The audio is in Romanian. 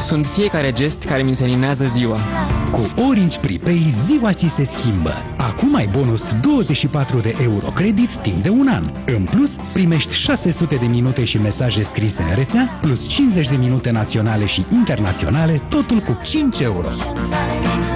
Sunt fiecare gest care mi seninează ziua. Cu Orange Prepay ziua ți se schimbă. Acum ai bonus 24 de euro credit timp de un an. În plus, primești 600 de minute și mesaje scrise în rețea, plus 50 de minute naționale și internaționale, totul cu 5 euro.